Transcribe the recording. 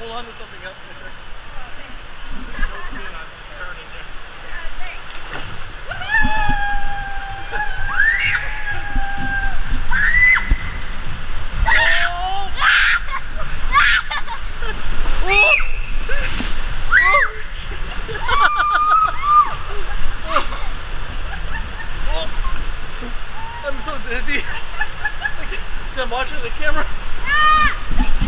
hold on to something up there. No spin, I'm just turning there. I'm so dizzy. I'm watching the camera.